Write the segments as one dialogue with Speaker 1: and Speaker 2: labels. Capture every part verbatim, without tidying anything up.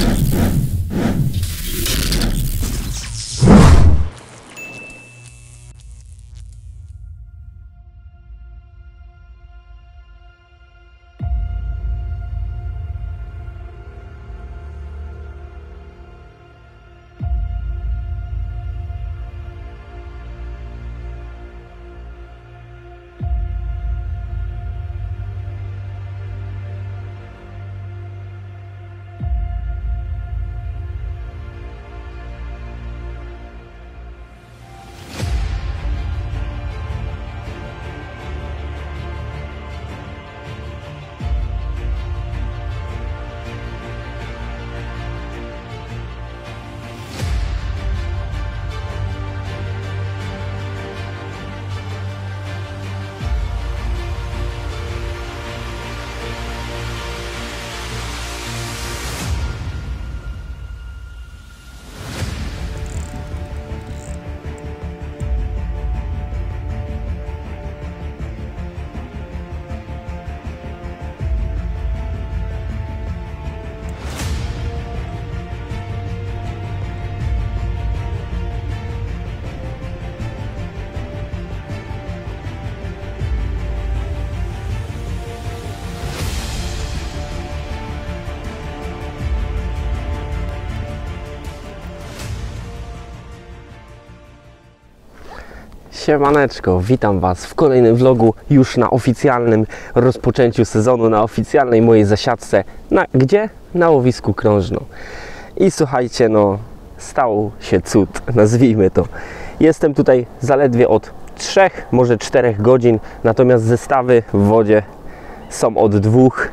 Speaker 1: Siemaneczko, witam Was w kolejnym vlogu, już na oficjalnym rozpoczęciu sezonu, na oficjalnej mojej zasiadce. Na, gdzie? Na łowisku Krążno. I słuchajcie, no stał się cud, nazwijmy to. Jestem tutaj zaledwie od trzech, może czterech godzin, natomiast zestawy w wodzie są od dwóch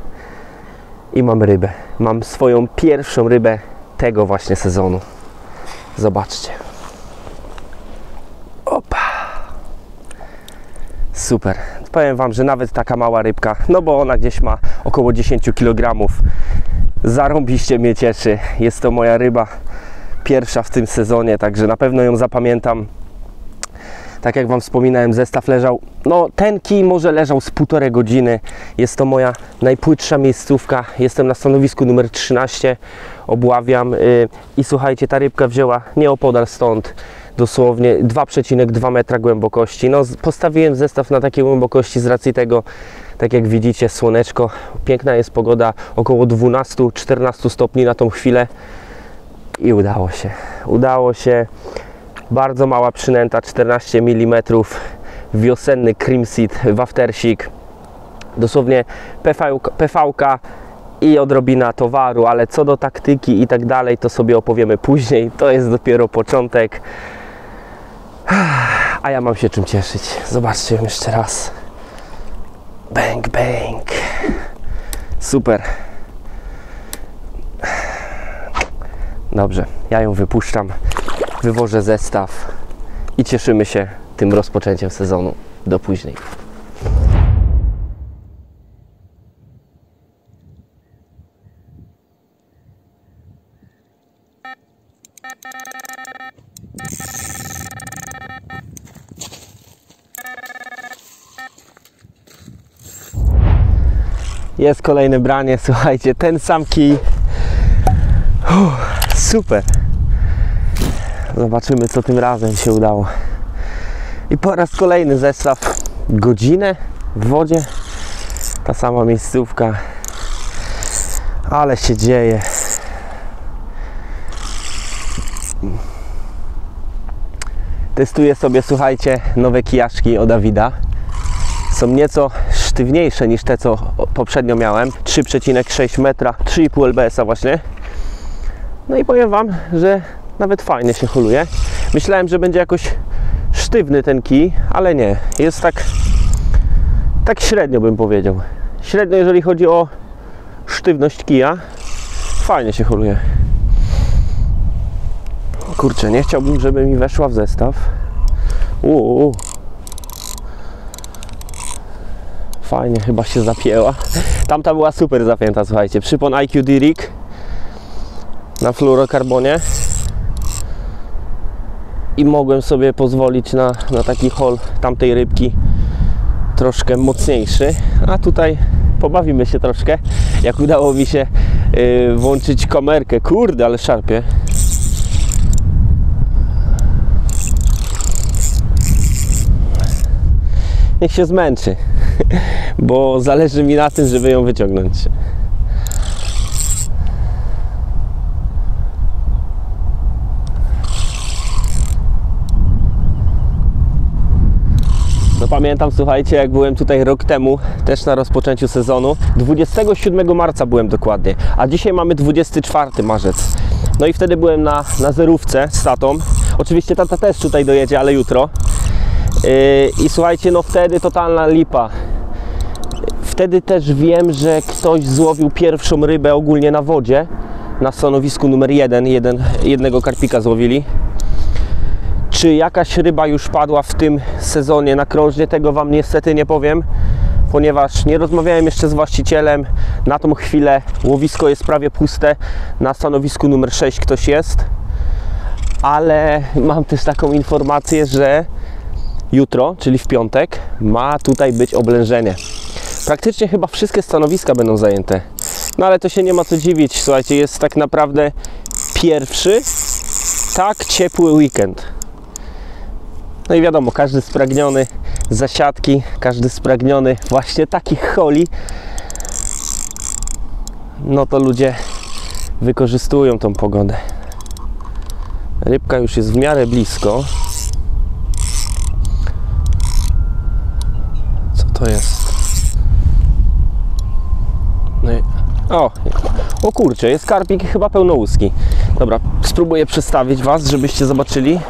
Speaker 1: i mam rybę. Mam swoją pierwszą rybę tego właśnie sezonu. Zobaczcie. Opa! Super. Powiem Wam, że nawet taka mała rybka, no bo ona gdzieś ma około dziesięć kilogramów, zarąbiście mnie cieszy. Jest to moja ryba pierwsza w tym sezonie, także na pewno ją zapamiętam. Tak jak Wam wspominałem, zestaw leżał, no ten kij może leżał z półtorej godziny. Jest to moja najpłytsza miejscówka. Jestem na stanowisku numer trzynaście, obławiam yy, i słuchajcie, ta rybka wzięła nieopodal stąd dosłownie dwa przecinek dwa metra głębokości. No, postawiłem zestaw na takiej głębokości z racji tego, tak jak widzicie, słoneczko, piękna jest pogoda, około dwanaście czternaście stopni na tą chwilę i udało się. Udało się. Bardzo mała przynęta, czternaście milimetrów, wiosenny cream seed, waftersik, dosłownie P V-ka i odrobina towaru, ale co do taktyki i tak dalej, to sobie opowiemy później. To jest dopiero początek. A ja mam się czym cieszyć. Zobaczcie ją jeszcze raz. Bang, bang. Super. Dobrze, ja ją wypuszczam, wywożę zestaw i cieszymy się tym rozpoczęciem sezonu. Do później. Jest kolejne branie, słuchajcie, ten sam kij. Uff, super. Zobaczymy, co tym razem się udało. I po raz kolejny zestaw. Godzinę w wodzie. Ta sama miejscówka. Ale się dzieje. Testuję sobie, słuchajcie, nowe kijaszki od Davida. Są nieco sztywniejsze niż te, co poprzednio miałem. trzy przecinek sześć metra, trzy i pół L B S-a właśnie. No i powiem Wam, że nawet fajnie się holuje. Myślałem, że będzie jakoś sztywny ten kij, ale nie. Jest tak, tak średnio, bym powiedział. Średnio, jeżeli chodzi o sztywność kija. Fajnie się holuje. Kurczę, nie chciałbym, żeby mi weszła w zestaw. Uuu. Fajnie, chyba się zapięła. Tamta była super zapięta, słuchajcie. Przypon I Q D-Rig na fluorokarbonie. I mogłem sobie pozwolić na, na taki hol tamtej rybki troszkę mocniejszy. A tutaj pobawimy się troszkę, jak udało mi się yy, włączyć kamerkę. Kurde, ale szarpie. Niech się zmęczy, bo zależy mi na tym, żeby ją wyciągnąć. No pamiętam, słuchajcie, jak byłem tutaj rok temu, też na rozpoczęciu sezonu. dwudziestego siódmego marca byłem dokładnie, a dzisiaj mamy dwudziesty czwarty marzec. No i wtedy byłem na, na zerówce z tatą. Oczywiście tata też tutaj dojedzie, ale jutro. Yy, I słuchajcie, no wtedy totalna lipa. Wtedy też wiem, że ktoś złowił pierwszą rybę ogólnie na wodzie. Na stanowisku numer jeden, jeden jednego karpika złowili. Czy jakaś ryba już padła w tym sezonie na krążnie, tego Wam niestety nie powiem, ponieważ nie rozmawiałem jeszcze z właścicielem. Na tą chwilę łowisko jest prawie puste, na stanowisku numer sześć ktoś jest, ale mam też taką informację, że jutro, czyli w piątek, ma tutaj być oblężenie. Praktycznie chyba wszystkie stanowiska będą zajęte, no ale to się nie ma co dziwić, słuchajcie, jest tak naprawdę pierwszy tak ciepły weekend. No i wiadomo, każdy spragniony zasiadki, każdy spragniony właśnie takich holi, no to ludzie wykorzystują tą pogodę. Rybka już jest w miarę blisko. Co to jest? No i... O, o kurczę, jest karpik chyba pełnołuski. Dobra, spróbuję przestawić Was, żebyście zobaczyli.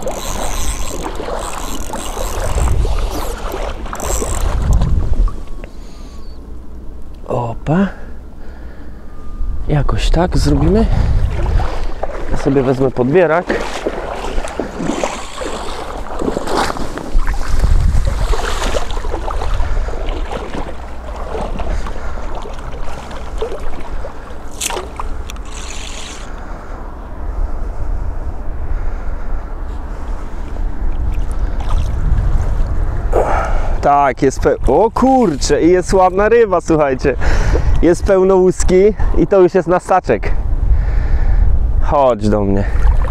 Speaker 1: Opa. Jakoś tak zrobimy. Ja sobie wezmę podbierak. Tak, jest pe... O kurczę, i jest ładna ryba, słuchajcie. Jest pełnołuski i to już jest na staczek. Chodź do mnie.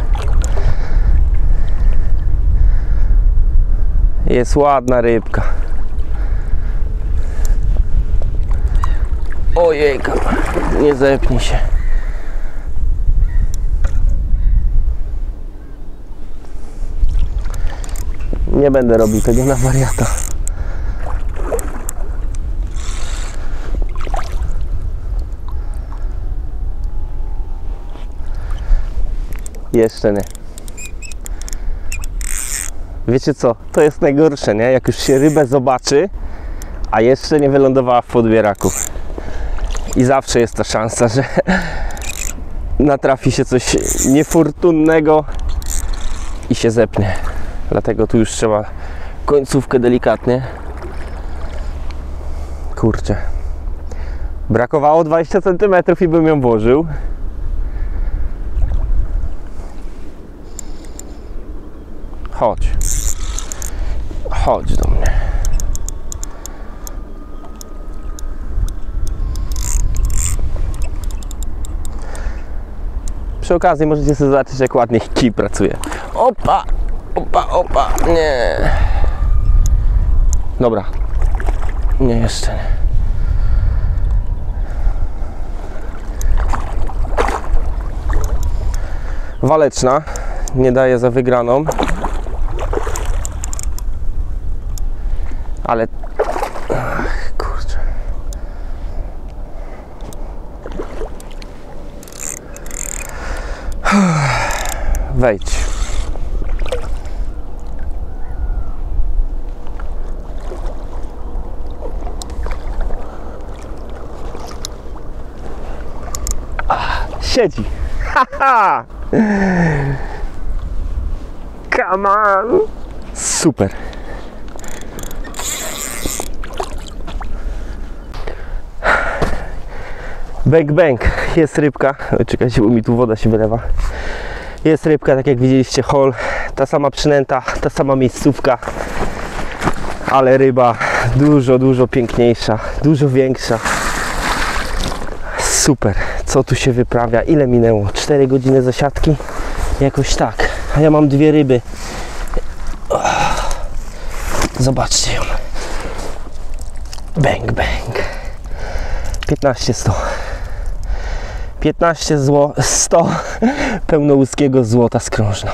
Speaker 1: Jest ładna rybka. Ojejka, nie zepnij się. Nie będę robił tego na wariata. Jeszcze nie. Wiecie co? To jest najgorsze, nie? Jak już się rybę zobaczy, a jeszcze nie wylądowała w podbieraku. I zawsze jest ta szansa, że natrafi się coś niefortunnego i się zepnie. Dlatego tu już trzeba końcówkę delikatnie. Kurczę. Brakowało dwadzieścia centymetrów i bym ją włożył. Chodź. Chodź do mnie. Przy okazji możecie sobie zobaczyć, jak ładnie kij pracuje. Opa! Opa, opa! Nie! Dobra. Nie, jeszcze nie. Waleczna. Nie daje za wygraną. Ale... Ach, kurczę. Wejdź. Ach, siedzi. Haha. Come on. Super. Bang bang, jest rybka. Oj, czekajcie, bo mi tu woda się wylewa. Jest rybka, tak jak widzieliście, hol. Ta sama przynęta, ta sama miejscówka. Ale ryba dużo, dużo piękniejsza, dużo większa. Super, co tu się wyprawia? Ile minęło? cztery godziny zasiadki? Jakoś tak. A ja mam dwie ryby. Zobaczcie ją. Bang, bang. piętnaście sto. piętnaście sto pełnołuskiego złota skrążna.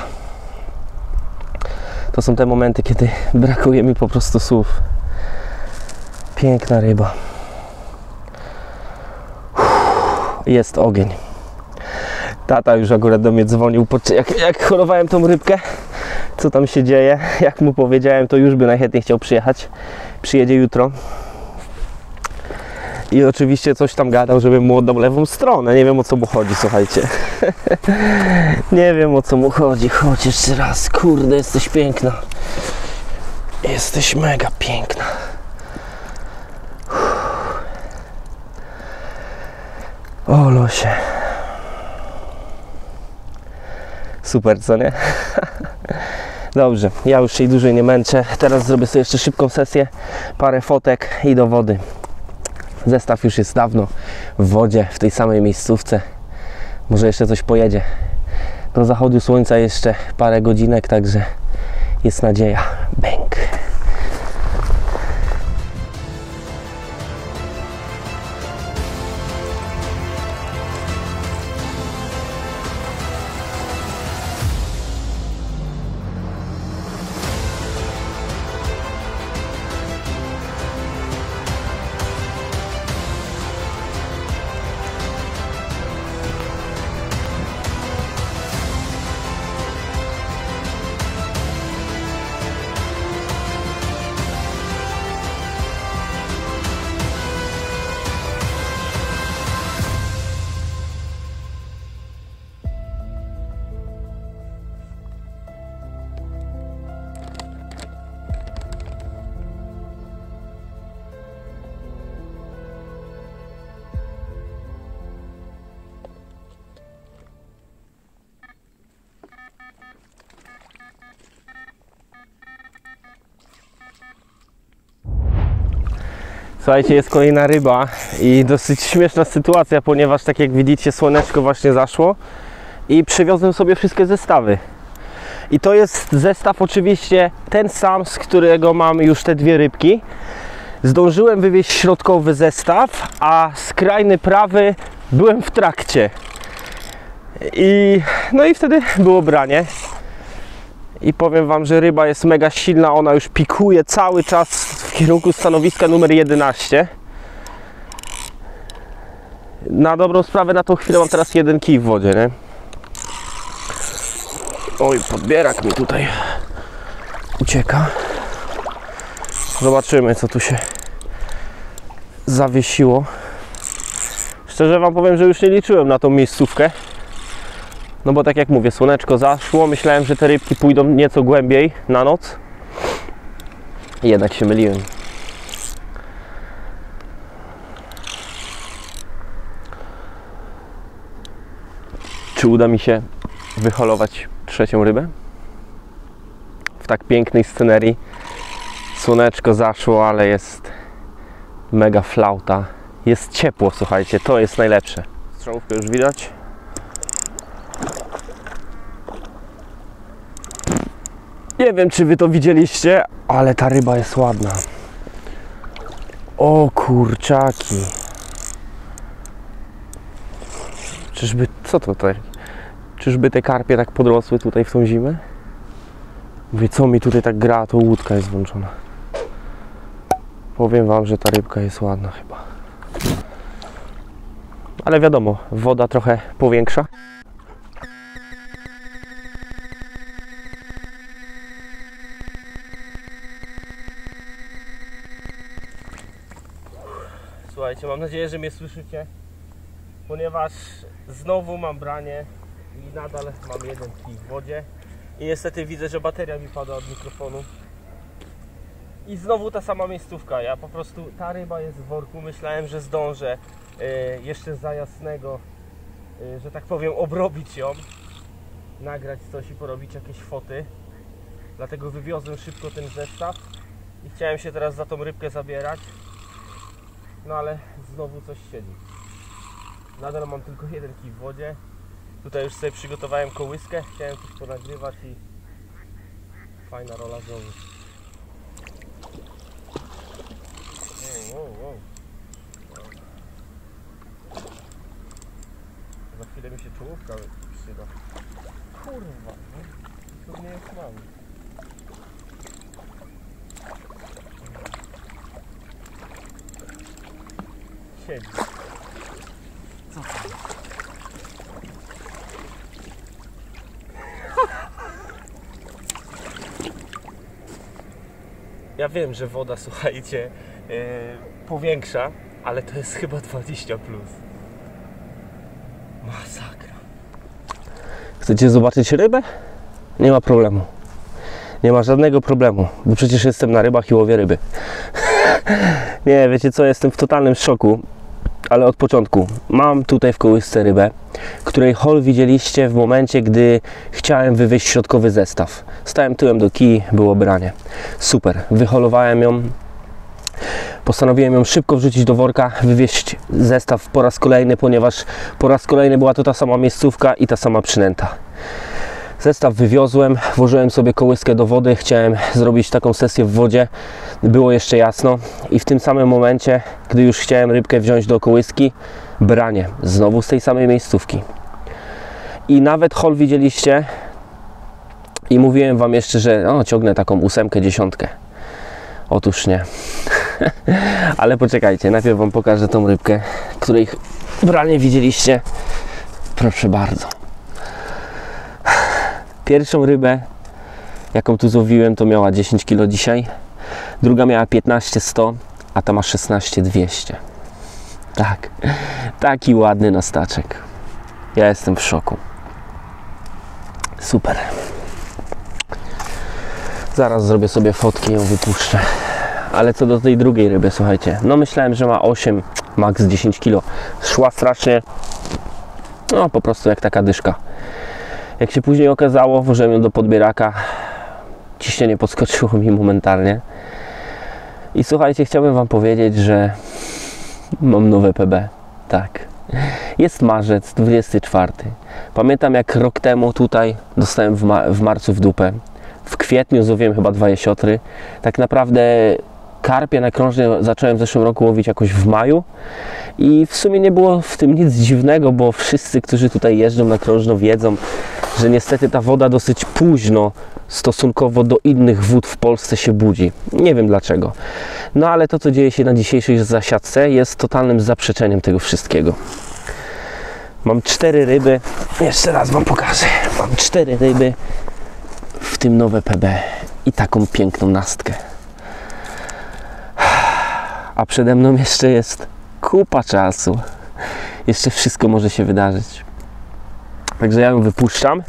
Speaker 1: To są te momenty, kiedy brakuje mi po prostu słów. Piękna ryba. Jest ogień. Tata już akurat do mnie dzwonił, jak, jak holowałem tą rybkę, co tam się dzieje. Jak mu powiedziałem, to już by najchętniej chciał przyjechać. Przyjedzie jutro. I oczywiście coś tam gadał, żebym mu oddał lewą stronę. Nie wiem, o co mu chodzi, słuchajcie. Nie wiem, o co mu chodzi. Chodź jeszcze raz. Kurde, jesteś piękna. Jesteś mega piękna. O losie. Super, co nie? Dobrze, ja już się dłużej nie męczę. Teraz zrobię sobie jeszcze szybką sesję. Parę fotek i do wody. Zestaw już jest dawno w wodzie, w tej samej miejscówce. Może jeszcze coś pojedzie. Do zachodu słońca jeszcze parę godzinek, także jest nadzieja. Bęk. Słuchajcie, jest kolejna ryba i dosyć śmieszna sytuacja, ponieważ tak jak widzicie, słoneczko właśnie zaszło i przywiozłem sobie wszystkie zestawy. I to jest zestaw oczywiście ten sam, z którego mam już te dwie rybki. Zdążyłem wywieźć środkowy zestaw, a skrajny prawy byłem w trakcie. I no i wtedy było branie. I powiem wam, że ryba jest mega silna, ona już pikuje cały czas w kierunku stanowiska numer jedenaście. Na dobrą sprawę na tą chwilę mam teraz jeden kij w wodzie, nie? Oj, podbierak mi tutaj ucieka. Zobaczymy, co tu się zawiesiło. Szczerze wam powiem, że już nie liczyłem na tą miejscówkę. No bo tak jak mówię, słoneczko zaszło, myślałem, że te rybki pójdą nieco głębiej na noc. I jednak się myliłem. Czy uda mi się wyholować trzecią rybę? W tak pięknej scenerii. Słoneczko zaszło, ale jest mega flauta. Jest ciepło, słuchajcie, to jest najlepsze. Strzałówkę już widać. Nie wiem, czy wy to widzieliście, ale ta ryba jest ładna. O kurczaki. Czyżby, co to tutaj? Czyżby te karpie tak podrosły tutaj w tą zimę? Mówię, co mi tutaj tak gra, to łódka jest włączona. Powiem wam, że ta rybka jest ładna chyba. Ale wiadomo, woda trochę powiększa. Słuchajcie, mam nadzieję, że mnie słyszycie, ponieważ znowu mam branie i nadal mam jeden kij w wodzie i niestety widzę, że bateria mi pada od mikrofonu i znowu ta sama miejscówka. Ja po prostu, ta ryba jest w worku, myślałem, że zdążę y, jeszcze za jasnego, y, że tak powiem, obrobić ją, nagrać coś i porobić jakieś foty, dlatego wywiozłem szybko ten zestaw i chciałem się teraz za tą rybkę zabierać. No ale znowu coś siedzi. Nadal mam tylko jeden kij w wodzie. Tutaj już sobie przygotowałem kołyskę, chciałem coś ponagrywać i fajna rola znowu. Wow, wow, wow. Za chwilę mi się czołówka przyda. Kurwa, no? To nie jest mam. Siedzi. Co tam? Ja wiem, że woda, słuchajcie, yy, powiększa, ale to jest chyba dwadzieścia plus. Masakra. Chcecie zobaczyć rybę? Nie ma problemu. Nie ma żadnego problemu, bo przecież jestem na rybach i łowię ryby. Nie, wiecie co, jestem w totalnym szoku, ale od początku. Mam tutaj w kołysce rybę, której haul widzieliście w momencie, gdy chciałem wywieźć środkowy zestaw. Stałem tyłem do kij, było branie. Super, wyholowałem ją. Postanowiłem ją szybko wrzucić do worka, wywieźć zestaw po raz kolejny, ponieważ po raz kolejny była to ta sama miejscówka i ta sama przynęta. Zestaw wywiozłem, włożyłem sobie kołyskę do wody, chciałem zrobić taką sesję w wodzie, było jeszcze jasno i w tym samym momencie, gdy już chciałem rybkę wziąć do kołyski, branie, znowu z tej samej miejscówki. I nawet haul widzieliście i mówiłem wam jeszcze, że o, ciągnę taką ósemkę, dziesiątkę. Otóż nie. Ale poczekajcie, najpierw wam pokażę tą rybkę, której branie widzieliście. Proszę bardzo. Pierwszą rybę, jaką tu złowiłem, to miała dziesięć kilo dzisiaj. Druga miała piętnaście sto, a ta ma szesnaście dwieście. Tak, taki ładny nastaczek. Ja jestem w szoku. Super. Zaraz zrobię sobie fotki i ją wypuszczę. Ale co do tej drugiej ryby, słuchajcie, no myślałem, że ma osiem, max dziesięć kilo. Szła strasznie, no po prostu jak taka dyszka. Jak się później okazało, włożyłem ją do podbieraka, ciśnienie podskoczyło mi momentalnie. I słuchajcie, chciałbym wam powiedzieć, że mam nowe P B. Tak. Jest marzec, dwudziesty czwarty. Pamiętam, jak rok temu tutaj dostałem w, ma w marcu w dupę. W kwietniu złowiłem chyba dwa jesiotry. Tak naprawdę karpie na krążnie zacząłem w zeszłym roku łowić jakoś w maju. I w sumie nie było w tym nic dziwnego, bo wszyscy, którzy tutaj jeżdżą na krążno, wiedzą, że niestety ta woda dosyć późno stosunkowo do innych wód w Polsce się budzi. Nie wiem dlaczego. No ale to, co dzieje się na dzisiejszej zasiadce, jest totalnym zaprzeczeniem tego wszystkiego. Mam cztery ryby. Jeszcze raz wam pokażę. Mam cztery ryby, w tym nowe P B i taką piękną nastkę. A przede mną jeszcze jest kupa czasu. Jeszcze wszystko może się wydarzyć. Także ja ją wypuszczam.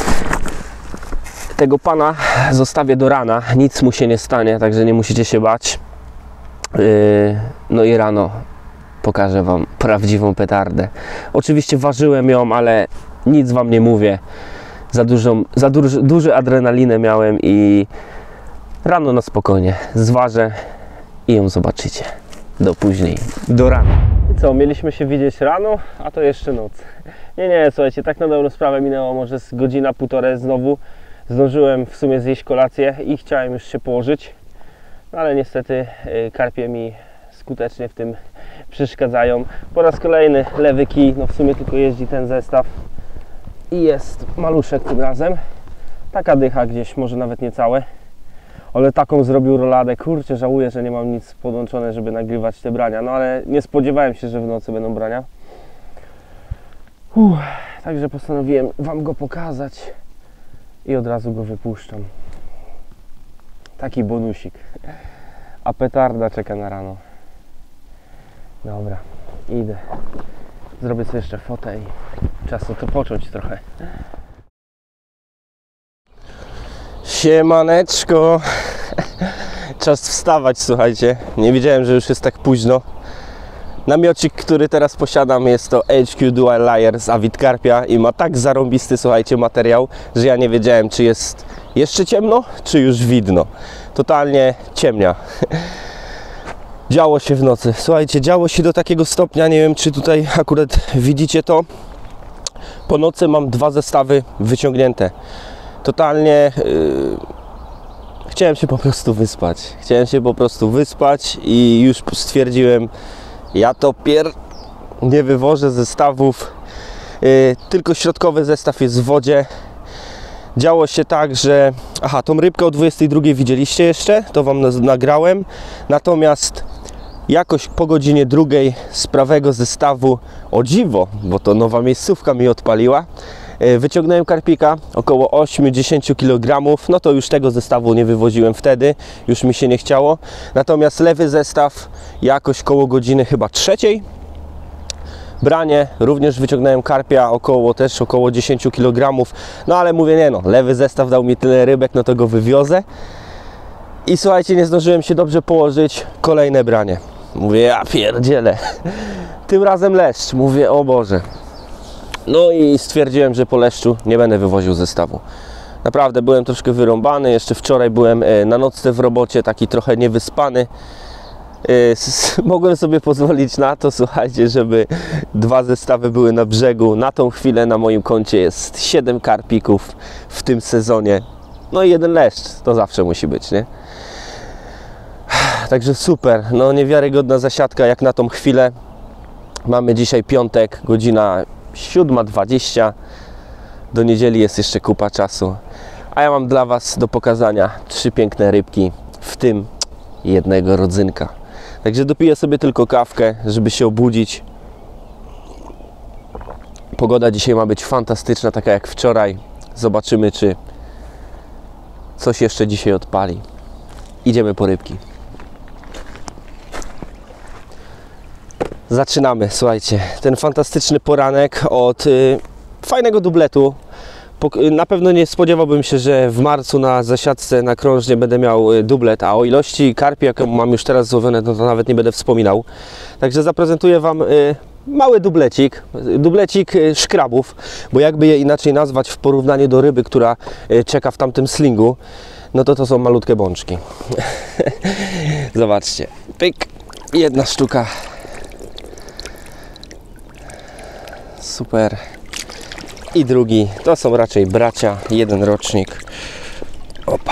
Speaker 1: Tego pana zostawię do rana. Nic mu się nie stanie, także nie musicie się bać. Yy, no i rano pokażę wam prawdziwą petardę. Oczywiście ważyłem ją, ale nic wam nie mówię. Za, dużą, za duży, duży adrenalinę miałem i rano na spokojnie zważę i ją zobaczycie. Do później, do rana. I co, mieliśmy się widzieć rano, a to jeszcze noc. Nie, nie, słuchajcie, tak na dobrą sprawę minęło może z godzina, półtorej znowu. Zdążyłem w sumie zjeść kolację i chciałem już się położyć. No ale niestety yy, karpie mi skutecznie w tym przeszkadzają. Po raz kolejny lewy kij, no w sumie tylko jeździ ten zestaw. I jest maluszek tym razem. Taka dycha gdzieś, może nawet nie całe. Ale taką zrobił roladę. Kurczę, żałuję, że nie mam nic podłączone, żeby nagrywać te brania. No ale nie spodziewałem się, że w nocy będą brania. Uff, także postanowiłem wam go pokazać. I od razu go wypuszczam. Taki bonusik. A petarda czeka na rano. Dobra, idę. Zrobię sobie jeszcze fotę i czas to począć trochę. Siemaneczko. Czas wstawać, słuchajcie. Nie wiedziałem, że już jest tak późno. Namiocik, który teraz posiadam, jest to H Q Dual Layer z Avid Carpia i ma tak zarąbisty, słuchajcie, materiał, że ja nie wiedziałem, czy jest jeszcze ciemno, czy już widno. Totalnie ciemnia. Działo się w nocy. Słuchajcie, działo się do takiego stopnia, nie wiem czy tutaj akurat widzicie to. Po nocy mam dwa zestawy wyciągnięte. Totalnie yy, chciałem się po prostu wyspać. Chciałem się po prostu wyspać i już stwierdziłem, ja to pier... nie wywożę zestawów. Yy, tylko środkowy zestaw jest w wodzie. Działo się tak, że... Aha, tą rybkę o dwudziestej drugiej widzieliście jeszcze, to wam nagrałem. Natomiast jakoś po godzinie drugiej z prawego zestawu, o dziwo, bo to nowa miejscówka mi odpaliła, wyciągnąłem karpika, około osiem do dziesięciu kilogramów. No to już tego zestawu nie wywoziłem wtedy, już mi się nie chciało. Natomiast lewy zestaw jakoś koło godziny chyba trzeciej. Branie, również wyciągnąłem karpia, około też około dziesięciu kilogramów. No ale mówię, nie no, lewy zestaw dał mi tyle rybek, no to go wywiozę. I słuchajcie, nie zdążyłem się dobrze położyć, kolejne branie. Mówię, ja pierdzielę. Tym razem leszcz, mówię, o Boże. No i stwierdziłem, że po leszczu nie będę wywoził zestawu. Naprawdę byłem troszkę wyrąbany, jeszcze wczoraj byłem na nocce w robocie, taki trochę niewyspany. Mogłem sobie pozwolić na to, słuchajcie, żeby dwa zestawy były na brzegu. Na tą chwilę na moim koncie jest siedem karpików w tym sezonie. No i jeden leszcz, to zawsze musi być, nie? Także super, no niewiarygodna zasiadka jak na tą chwilę. Mamy dzisiaj piątek, godzina siódma dwadzieścia. Do niedzieli jest jeszcze kupa czasu. A ja mam dla was do pokazania trzy piękne rybki, w tym jednego rodzynka. Także dopiję sobie tylko kawkę, żeby się obudzić. Pogoda dzisiaj ma być fantastyczna, taka jak wczoraj. Zobaczymy, czy coś jeszcze dzisiaj odpali. Idziemy po rybki. Zaczynamy, słuchajcie. Ten fantastyczny poranek od y, fajnego dubletu. Na pewno nie spodziewałbym się, że w marcu na zasiadce na krążnie będę miał dublet, a o ilości karpi, jaką mam już teraz złowione, no to nawet nie będę wspominał. Także zaprezentuję wam y, mały dublecik, dublecik szkrabów, bo jakby je inaczej nazwać w porównaniu do ryby, która y, czeka w tamtym slingu, no to to są malutkie bączki. Zobaczcie, pyk, jedna sztuka. Super. I drugi, to są raczej bracia, jeden rocznik. Opa.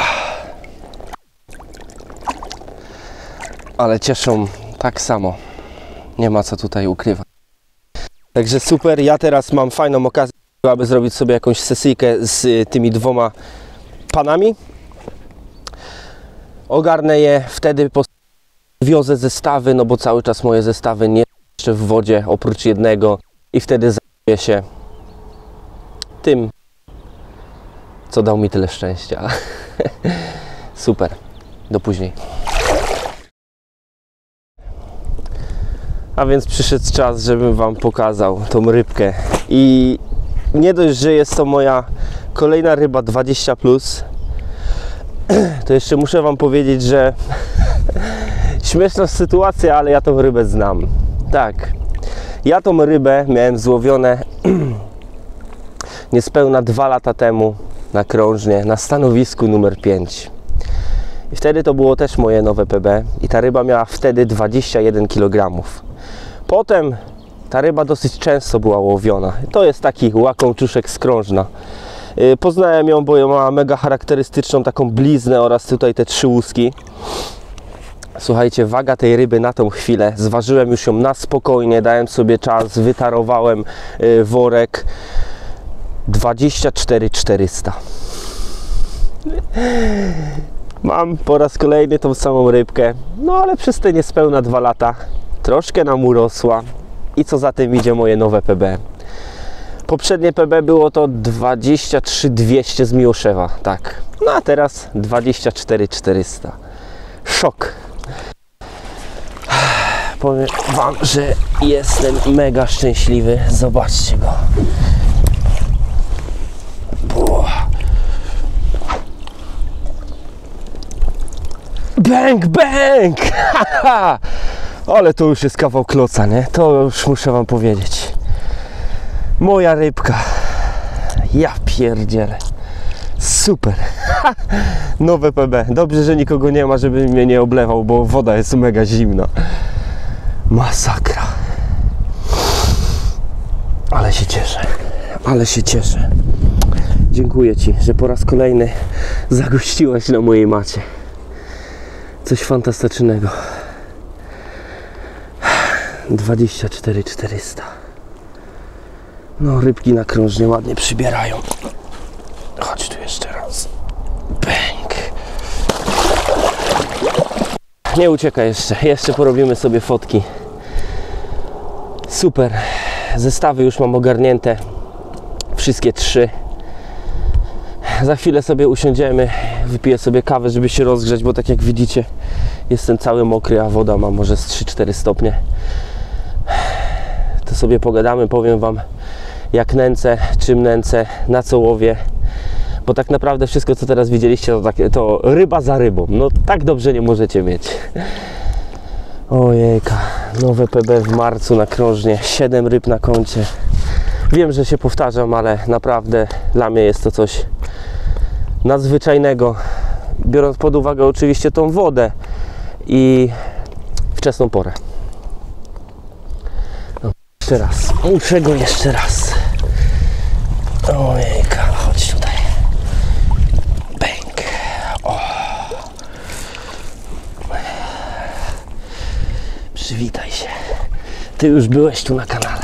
Speaker 1: Ale cieszą tak samo. Nie ma co tutaj ukrywać. Także super, ja teraz mam fajną okazję, aby zrobić sobie jakąś sesyjkę z tymi dwoma panami. Ogarnę je, wtedy wiozę zestawy, no bo cały czas moje zestawy nie jeszcze w wodzie, oprócz jednego. I wtedy zajmuję się tym, co dał mi tyle szczęścia. Super, do później. A więc przyszedł czas, żebym wam pokazał tą rybkę. I nie dość, że jest to moja kolejna ryba dwadzieścia plus, to jeszcze muszę wam powiedzieć, że śmieszna sytuacja, ale ja tą rybę znam. Tak, ja tą rybę miałem złowione niespełna dwa lata temu na krążnie, na stanowisku numer pięć. I wtedy to było też moje nowe P B i ta ryba miała wtedy dwadzieścia jeden kilogramów. Potem ta ryba dosyć często była łowiona. To jest taki łakomczuszek z krążna. Poznałem ją, bo ma mega charakterystyczną taką bliznę oraz tutaj te trzy łuski. Słuchajcie, waga tej ryby na tą chwilę, zważyłem już ją na spokojnie, dałem sobie czas, wytarowałem worek. dwadzieścia cztery czterysta. Mam po raz kolejny tą samą rybkę, no ale przez te niespełna dwa lata troszkę nam urosła i co za tym idzie, moje nowe P B. Poprzednie P B było to dwadzieścia trzy dwieście z Miłoszewa, tak. No a teraz dwadzieścia cztery czterysta. Szok. Powiem wam, że jestem mega szczęśliwy. Zobaczcie go. Bang, bang! Ale to już jest kawał kloca, nie? To już muszę wam powiedzieć. Moja rybka. Ja pierdzielę. Super. Nowe P B. Dobrze, że nikogo nie ma, żeby mnie nie oblewał, bo woda jest mega zimna. Masakra. Ale się cieszę. Ale się cieszę. Dziękuję Ci, że po raz kolejny zagościłaś na mojej macie. Coś fantastycznego. dwadzieścia cztery czterysta. No, rybki na krążnie ładnie przybierają. Chodź tu jeszcze raz. Bęk. Nie uciekaj jeszcze. Jeszcze porobimy sobie fotki. Super. Zestawy już mam ogarnięte. Wszystkie trzy. Za chwilę sobie usiądziemy. Wypiję sobie kawę, żeby się rozgrzać, bo tak jak widzicie, jestem cały mokry, a woda ma może z trzy cztery stopnie. To sobie pogadamy, powiem Wam, jak nęcę, czym nęcę, na co łowię. Bo tak naprawdę wszystko, co teraz widzieliście, to, takie, to ryba za rybą. No tak dobrze nie możecie mieć. Ojejka, nowe P B w marcu na krążnie, siedem ryb na koncie. Wiem, że się powtarzam, ale naprawdę dla mnie jest to coś nadzwyczajnego. Biorąc pod uwagę oczywiście tą wodę i wczesną porę. No, jeszcze raz, muszę go jeszcze raz. Ojejka, chodź tutaj. Bęk. O. Przywitaj się. Ty już byłeś tu na kanale.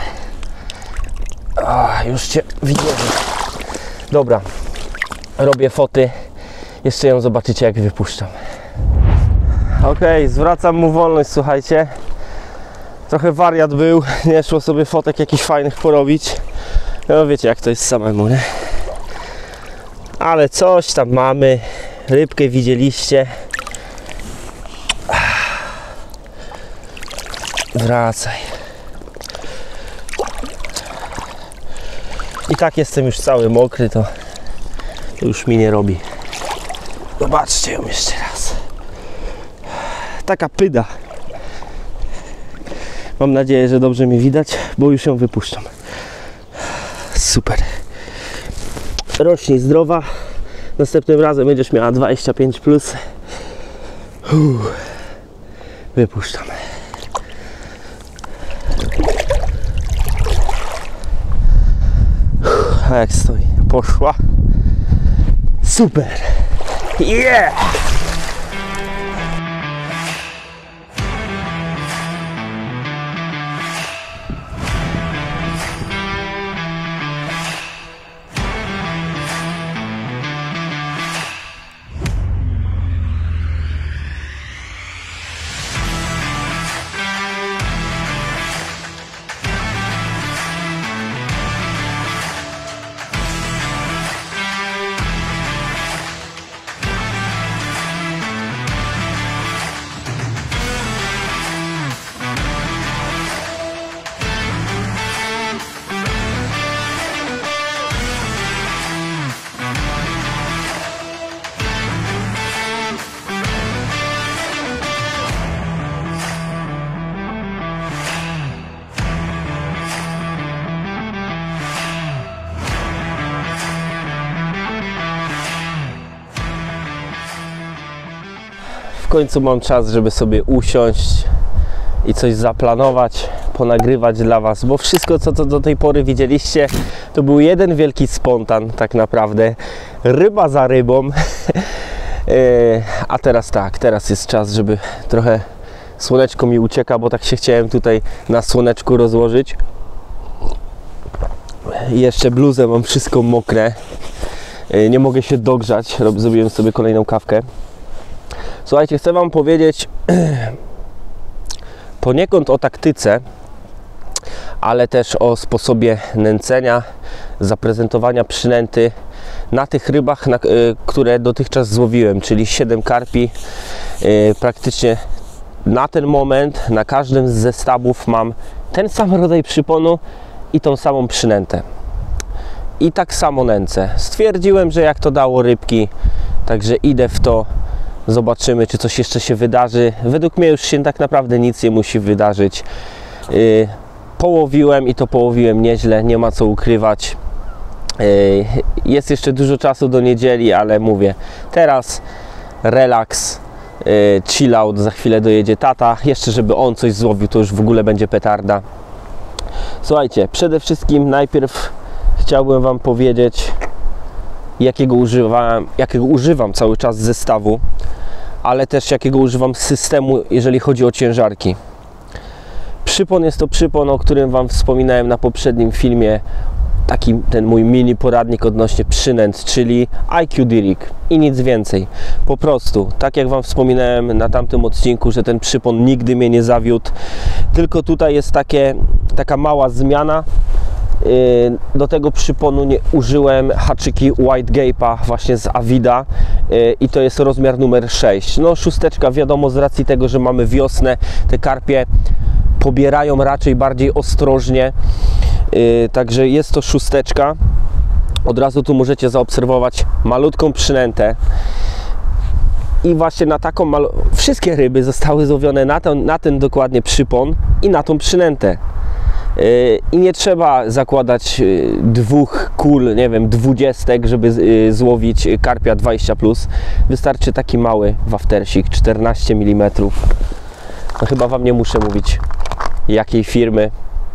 Speaker 1: O, już Cię widziałem. Dobra, robię foty. Jeszcze ją zobaczycie, jak wypuszczam. Ok, zwracam mu wolność, słuchajcie. Trochę wariat był, nie szło sobie fotek jakichś fajnych porobić. No wiecie, jak to jest samemu, nie? Ale coś tam mamy. Rybkę widzieliście. Wracaj. I tak jestem już cały mokry, to, to już mi nie robi. Zobaczcie ją jeszcze raz. Taka pyda. Mam nadzieję, że dobrze mi widać, bo już ją wypuszczam. Super. Rośnij zdrowa. Następnym razem będziesz miała dwadzieścia pięć plus. Uff. Wypuszczam. Uff. A jak stoi? Poszła. Super. Yeah! W końcu mam czas, żeby sobie usiąść i coś zaplanować, ponagrywać dla Was, bo wszystko, co to do tej pory widzieliście, to był jeden wielki spontan tak naprawdę, ryba za rybą. A teraz tak, teraz jest czas, żeby trochę słoneczko mi ucieka, bo tak się chciałem tutaj na słoneczku rozłożyć. I jeszcze bluzę mam wszystko mokre, nie mogę się dogrzać, zrobiłem sobie kolejną kawkę. Słuchajcie, chcę Wam powiedzieć poniekąd o taktyce, ale też o sposobie nęcenia, zaprezentowania przynęty na tych rybach, na, y, które dotychczas złowiłem, czyli siedem karpi. Y, praktycznie na ten moment na każdym z zestawów mam ten sam rodzaj przyponu i tą samą przynętę. I tak samo nęcę. Stwierdziłem, że jak to dało rybki, także idę w to. Zobaczymy, czy coś jeszcze się wydarzy. Według mnie już się tak naprawdę nic nie musi wydarzyć. Yy, połowiłem i to połowiłem nieźle, nie ma co ukrywać. Jest jeszcze dużo czasu do niedzieli, ale mówię, teraz relaks, chill out, za chwilę dojedzie tata, jeszcze żeby on coś złowił, to już w ogóle będzie petarda. Słuchajcie, przede wszystkim najpierw chciałbym Wam powiedzieć, jakiego używam, jakiego używam cały czas zestawu, ale też jakiego używam systemu, jeżeli chodzi o ciężarki. Przypon jest to przypon, o którym Wam wspominałem na poprzednim filmie, taki ten mój mini poradnik odnośnie przynęt, czyli I Q D-Rig i nic więcej. Po prostu, tak jak Wam wspominałem na tamtym odcinku, że ten przypon nigdy mnie nie zawiódł, tylko tutaj jest takie, taka mała zmiana. Do tego przyponu nie użyłem haczyki White Gape'a właśnie z Avida i to jest rozmiar numer sześć. No szósteczka, wiadomo, z racji tego, że mamy wiosnę, te karpie pobierają raczej bardziej ostrożnie, także jest to szósteczka. Od razu tu możecie zaobserwować malutką przynętę i właśnie na taką mal... wszystkie ryby zostały złowione na ten, na ten dokładnie przypon i na tą przynętę. I nie trzeba zakładać dwóch kul, nie wiem, dwudziestek, żeby złowić karpia dwadzieścia plus. Wystarczy taki mały waftersik, czternaście milimetrów. No chyba Wam nie muszę mówić, jakiej firmy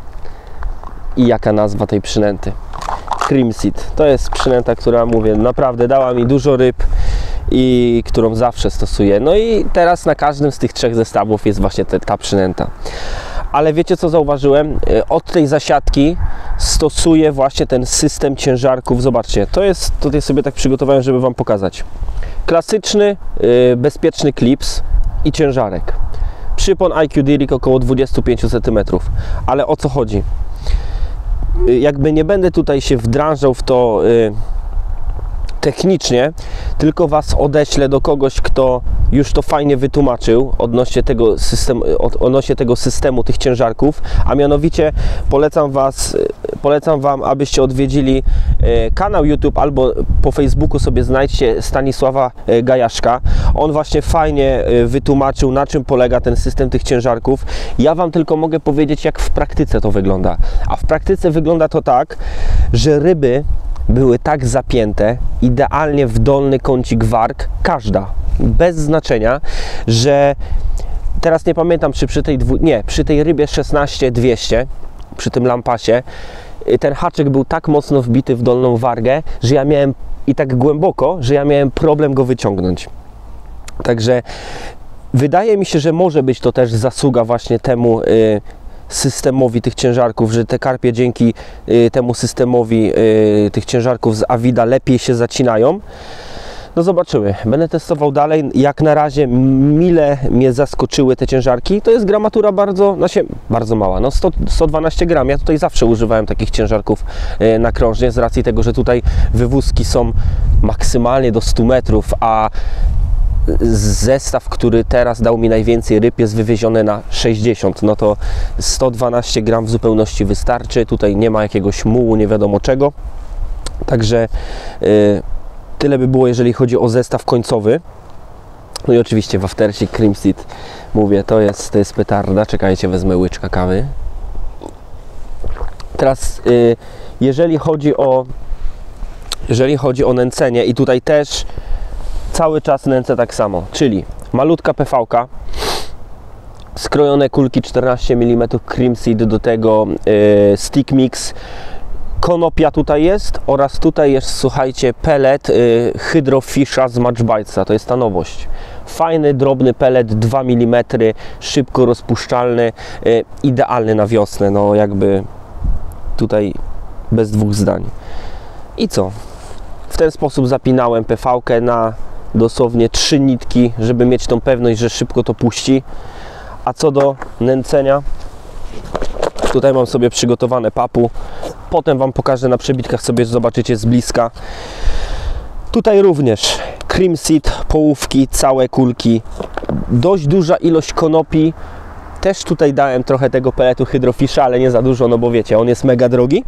Speaker 1: i jaka nazwa tej przynęty. Crimseed. To jest przynęta, która, mówię, naprawdę dała mi dużo ryb i którą zawsze stosuję. No i teraz na każdym z tych trzech zestawów jest właśnie te, ta przynęta. Ale wiecie, co zauważyłem? Od tej zasiadki stosuję właśnie ten system ciężarków. Zobaczcie, to jest, tutaj sobie tak przygotowałem, żeby Wam pokazać. Klasyczny, yy, bezpieczny klips i ciężarek. Przypon I Q D-Rig około dwadzieścia pięć centymetrów. Ale o co chodzi? Yy, jakby nie będę tutaj się wdrażał w to yy, technicznie, tylko Was odeślę do kogoś, kto już to fajnie wytłumaczył odnośnie tego systemu, odnośnie tego systemu tych ciężarków, a mianowicie polecam Was, polecam Wam, abyście odwiedzili kanał YouTube albo po Facebooku sobie znajdźcie Stanisława Gajaszka. On właśnie fajnie wytłumaczył, na czym polega ten system tych ciężarków. Ja Wam tylko mogę powiedzieć, jak w praktyce to wygląda. A w praktyce wygląda to tak, że ryby były tak zapięte, idealnie w dolny kącik warg, każda, bez znaczenia, że teraz nie pamiętam, czy przy tej, dwu, nie, przy tej rybie szesnaście dwieście, przy tym lampasie, ten haczyk był tak mocno wbity w dolną wargę, że ja miałem, i tak głęboko, że ja miałem problem go wyciągnąć. Także wydaje mi się, że może być to też zasługa właśnie temu yy, systemowi tych ciężarków, że te karpie dzięki y, temu systemowi y, tych ciężarków z Avida lepiej się zacinają. No zobaczymy, będę testował dalej. Jak na razie mile mnie zaskoczyły te ciężarki. To jest gramatura bardzo, znaczy, bardzo mała, no sto, sto dwanaście gram. Ja tutaj zawsze używałem takich ciężarków y, nakrążnie, z racji tego, że tutaj wywózki są maksymalnie do stu metrów, a zestaw, który teraz dał mi najwięcej ryb, jest wywieziony na sześćdziesiąt, no to sto dwanaście gram w zupełności wystarczy. Tutaj nie ma jakiegoś mułu, nie wiadomo czego. Także yy, tyle by było, jeżeli chodzi o zestaw końcowy. No i oczywiście waftersik Crimseed, mówię, to jest, to jest petarda. Czekajcie, wezmę łyczka kawy. Teraz yy, jeżeli chodzi o jeżeli chodzi o nęcenie, i tutaj też cały czas nęcę tak samo, czyli malutka P V-ka, skrojone kulki czternaście milimetrów Crimseed, do tego yy, stick mix, konopia tutaj jest oraz tutaj jest, słuchajcie, pellet yy, Hydrofisha z Matchbitesa, to jest ta nowość. Fajny, drobny pellet, dwa milimetry, szybko rozpuszczalny, yy, idealny na wiosnę, no jakby tutaj bez dwóch zdań. I co? W ten sposób zapinałem P V-kę na dosłownie trzy nitki, żeby mieć tą pewność, że szybko to puści. A co do nęcenia, tutaj mam sobie przygotowane papu, potem Wam pokażę na przebitkach, sobie zobaczycie z bliska. Tutaj również Crimseed, połówki, całe kulki, dość duża ilość konopi. Też tutaj dałem trochę tego pelletu Hydrofisha, ale nie za dużo, no bo wiecie, on jest mega drogi.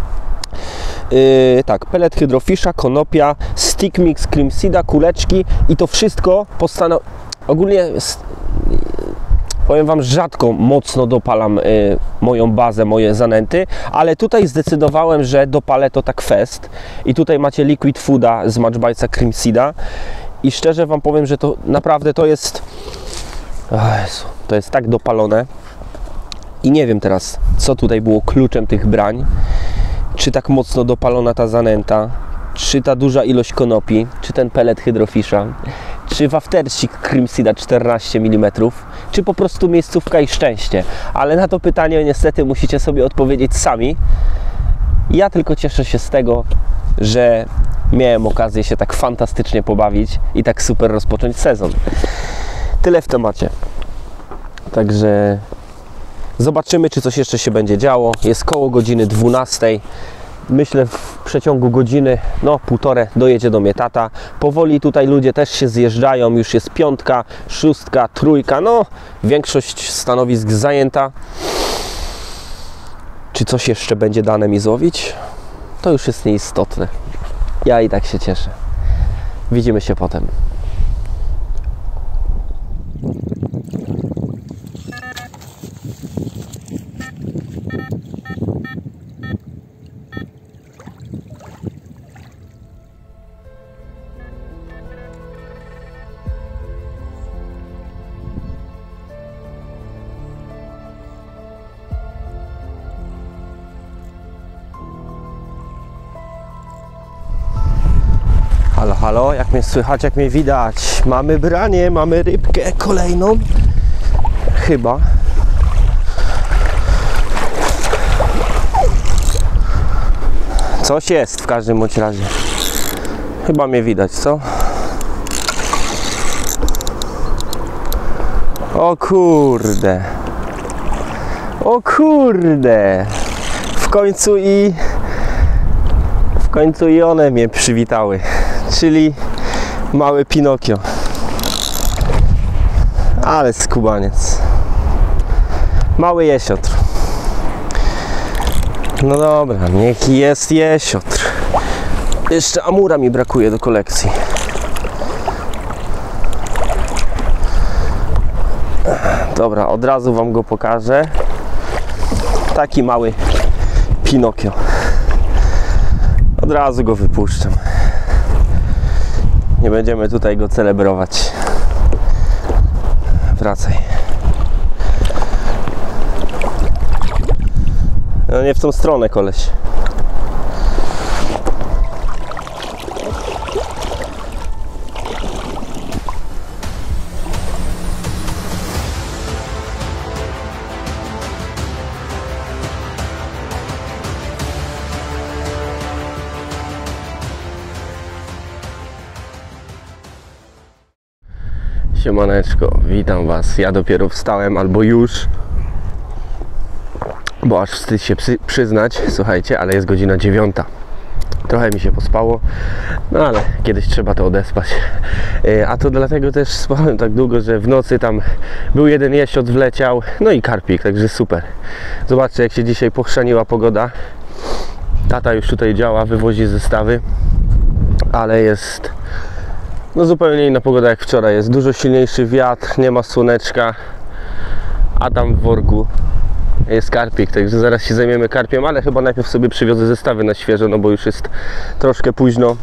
Speaker 1: Yy, tak, pellet Hydrofisha, konopia, stick mix Crimseeda, kuleczki i to wszystko postanowiłem, ogólnie Powiem Wam, rzadko mocno dopalam y, moją bazę, moje zanęty, ale tutaj zdecydowałem, że dopalę to tak fest. I tutaj macie Liquid Fooda z Matchbite'a Cream Seeda. I szczerze Wam powiem, że to naprawdę to jest... O Jezu, to jest tak dopalone. I nie wiem teraz, co tutaj było kluczem tych brań. Czy tak mocno dopalona ta zanęta, czy ta duża ilość konopi, czy ten pellet hydrofisza, czy waftercik Cream Seeda czternaście milimetrów, czy po prostu miejscówka i szczęście. Ale na to pytanie niestety musicie sobie odpowiedzieć sami. Ja tylko cieszę się z tego, że miałem okazję się tak fantastycznie pobawić i tak super rozpocząć sezon. Tyle w temacie. Także zobaczymy, czy coś jeszcze się będzie działo. Jest koło godziny dwunastej. Myślę, w przeciągu godziny, no półtorej, dojedzie do mnie tata. Powoli tutaj ludzie też się zjeżdżają. Już jest piątka, szóstka, trójka. No, większość stanowisk zajęta. Czy coś jeszcze będzie dane mi złowić? To już jest nieistotne. Ja i tak się cieszę. Widzimy się potem. Halo, halo, jak mnie słychać, jak mnie widać? Mamy branie, mamy rybkę kolejną. Chyba. Coś jest w każdym bądź razie. Chyba mnie widać, co? O kurde. O kurde. W końcu i... W końcu i one mnie przywitały. Czyli mały Pinokio. Ale skubaniec. Mały jesiotr. No dobra, niech jest jesiotr. Jeszcze amura mi brakuje do kolekcji. Dobra, od razu Wam go pokażę. Taki mały Pinokio. Od razu go wypuszczam. Nie będziemy tutaj go celebrować. Wracaj. No nie w tą stronę, koleś. Siemaneczko, witam Was. Ja dopiero wstałem, albo już, bo aż wstyd się przy, przyznać, słuchajcie, ale jest godzina dziewiąta. Trochę mi się pospało, no ale kiedyś trzeba to odespać. A to dlatego też spałem tak długo, że w nocy tam był jeden jesiot, wleciał, no i karpik, także super. Zobaczcie, jak się dzisiaj pochrzaniła pogoda. Tata już tutaj działa, wywozi zestawy, ale jest... No zupełnie inna pogoda jak wczoraj, jest dużo silniejszy wiatr, nie ma słoneczka, a tam w worku jest karpik, także zaraz się zajmiemy karpiem, ale chyba najpierw sobie przywiozę zestawy na świeżo, no bo już jest troszkę późno.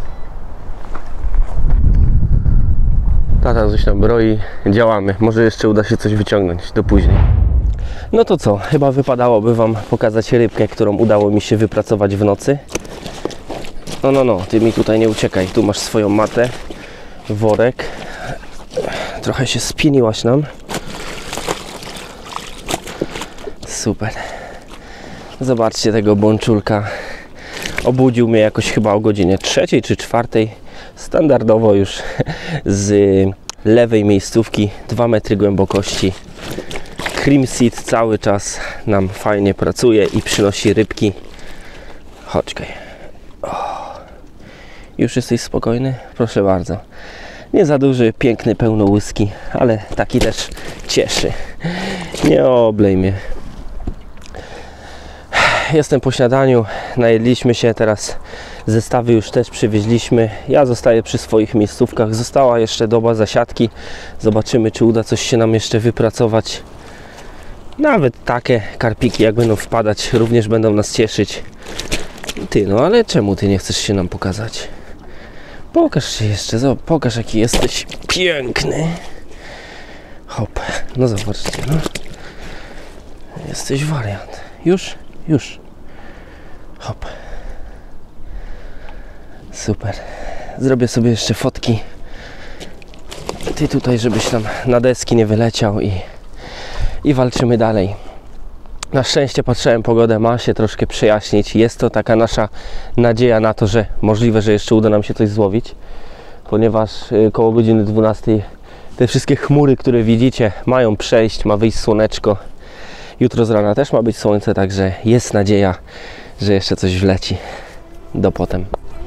Speaker 1: Tata coś tam broi, działamy, może jeszcze uda się coś wyciągnąć do później. No to co, chyba wypadałoby Wam pokazać rybkę, którą udało mi się wypracować w nocy. No, no, no, Ty mi tutaj nie uciekaj, tu masz swoją matę. Worek. Trochę się spieniłaś nam. Super. Zobaczcie tego bączulka. Obudził mnie jakoś chyba o godzinie trzeciej czy czwartej. Standardowo już z lewej miejscówki, dwa metry głębokości. Cream Seed cały czas nam fajnie pracuje i przynosi rybki. Chodźkaj. Już jesteś spokojny? Proszę bardzo. Nie za duży, piękny, pełnołyski, ale taki też cieszy. Nie oblej mnie. Jestem po śniadaniu, najedliśmy się, teraz zestawy już też przywieźliśmy. Ja zostaję przy swoich miejscówkach. Została jeszcze doba zasiadki. Zobaczymy, czy uda coś się nam jeszcze wypracować. Nawet takie karpiki, jak będą wpadać, również będą nas cieszyć. Ty, no ale czemu ty nie chcesz się nam pokazać? Pokaż się jeszcze, zobacz, pokaż jaki jesteś piękny. Hop, no zobaczcie, no. Jesteś wariant. Już, już. Hop. Super. Zrobię sobie jeszcze fotki. Ty tutaj, żebyś tam na deski nie wyleciał i, i walczymy dalej. Na szczęście patrzyłem, pogodę ma się troszkę przejaśnić. Jest to taka nasza nadzieja na to, że możliwe, że jeszcze uda nam się coś złowić. Ponieważ koło godziny dwunastej te wszystkie chmury, które widzicie, mają przejść, ma wyjść słoneczko. Jutro z rana też ma być słońce, także jest nadzieja, że jeszcze coś wleci do potem.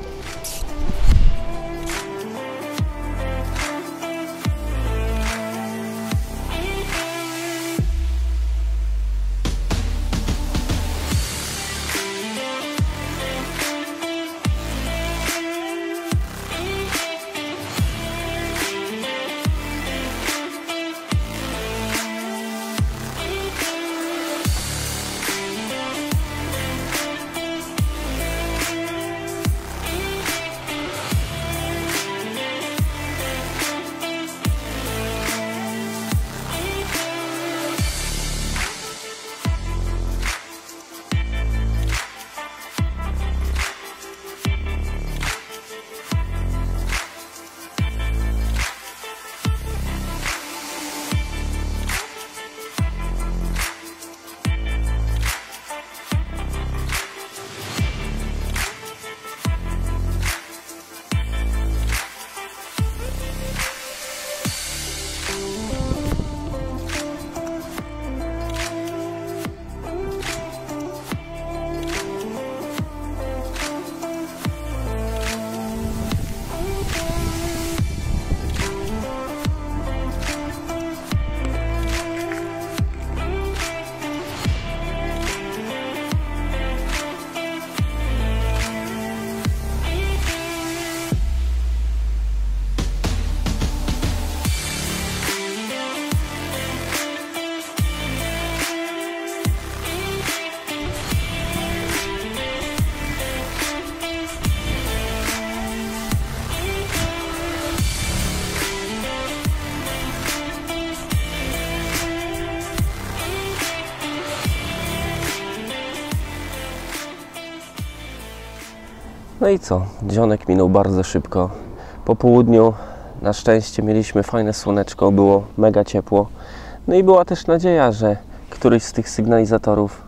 Speaker 1: No i co? Dzionek minął bardzo szybko. Po południu na szczęście mieliśmy fajne słoneczko, było mega ciepło. No i była też nadzieja, że któryś z tych sygnalizatorów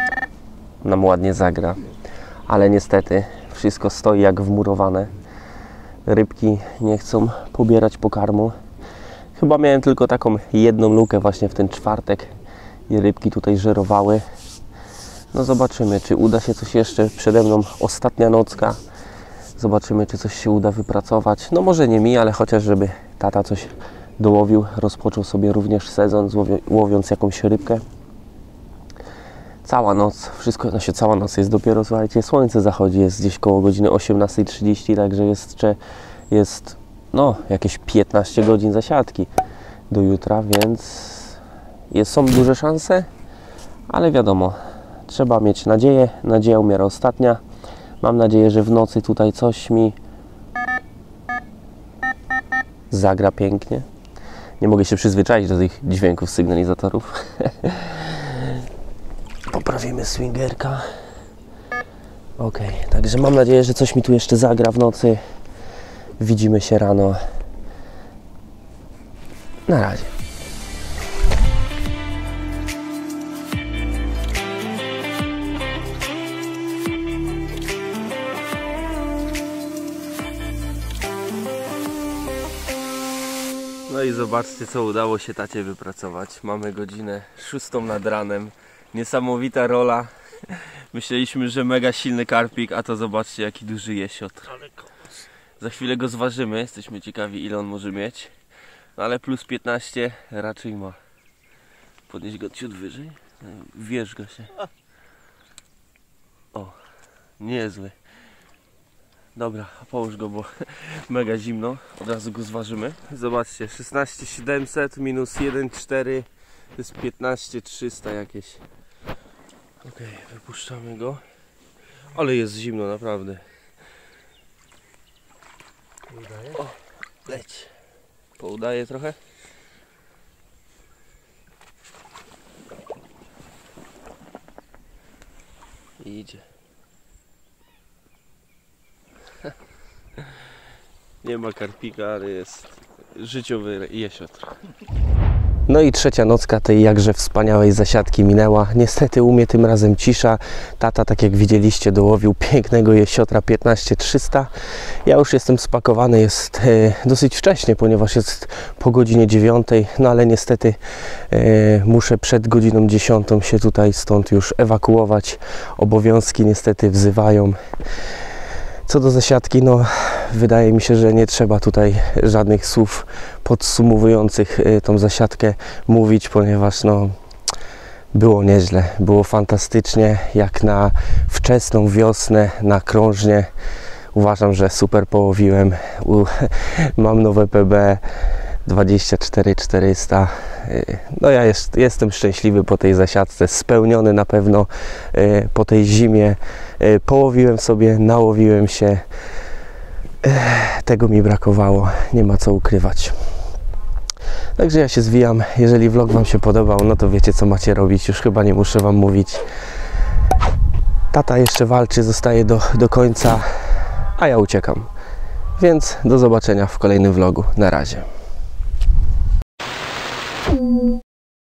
Speaker 1: nam ładnie zagra. Ale niestety wszystko stoi jak wmurowane. Rybki nie chcą pobierać pokarmu. Chyba miałem tylko taką jedną lukę właśnie w ten czwartek i rybki tutaj żerowały. No zobaczymy, czy uda się coś jeszcze. Przede mną ostatnia nocka. Zobaczymy, czy coś się uda wypracować. No może nie mi, ale chociaż żeby tata coś dołowił. Rozpoczął sobie również sezon, łowiąc jakąś rybkę. Cała noc, wszystko, no się cała noc jest dopiero, słuchajcie, słońce zachodzi, jest gdzieś koło godziny osiemnastej trzydzieści, także jeszcze jest no jakieś piętnaście godzin zasiadki do jutra, więc jest, są duże szanse, ale wiadomo, trzeba mieć nadzieję, nadzieja umiera ostatnia. Mam nadzieję, że w nocy tutaj coś mi zagra pięknie. Nie mogę się przyzwyczaić do tych dźwięków sygnalizatorów. Poprawimy swingerka. Ok, także mam nadzieję, że coś mi tu jeszcze zagra w nocy. Widzimy się rano. Na razie. No i zobaczcie, co udało się tacie wypracować. Mamy godzinę szóstą nad ranem. Niesamowita rola. Myśleliśmy, że mega silny karpik, a to zobaczcie, jaki duży jesiotr. Za chwilę go zważymy, jesteśmy ciekawi, ile on może mieć. No ale plus piętnaście raczej ma. Podnieś go ciut wyżej. Wierz go się. O, niezły. Dobra, połóż go, bo mega zimno. Od razu go zważymy. Zobaczcie, szesnaście tysięcy siedemset minus jeden przecinek cztery To jest piętnaście trzysta jakieś. Ok, wypuszczamy go. Ale jest zimno, naprawdę. O, leć. Poudaję trochę. I idzie. Nie ma karpika, ale jest życiowy jesiotr. No i trzecia nocka tej jakże wspaniałej zasiadki minęła. Niestety u mnie tym razem cisza. Tata, tak jak widzieliście, dołowił pięknego jesiotra piętnaście trzysta. Ja już jestem spakowany, jest e, dosyć wcześnie, ponieważ jest po godzinie dziewiątej. No ale niestety e, muszę przed godziną dziesiątą się tutaj stąd już ewakuować. Obowiązki niestety wzywają. Co do zasiadki, no wydaje mi się, że nie trzeba tutaj żadnych słów podsumowujących tą zasiadkę mówić, ponieważ no było nieźle, było fantastycznie, jak na wczesną wiosnę, na krążnie. Uważam, że super połowiłem. Mam nowe P B dwadzieścia cztery czterysta. No ja jest, jestem szczęśliwy po tej zasiadce, spełniony na pewno po tej zimie. Połowiłem sobie, nałowiłem się. Tego mi brakowało, nie ma co ukrywać. Także ja się zwijam. Jeżeli vlog Wam się podobał, no to wiecie, co macie robić. Już chyba nie muszę Wam mówić. Tata jeszcze walczy, zostaje do, do końca, a ja uciekam. Więc do zobaczenia w kolejnym vlogu. Na razie.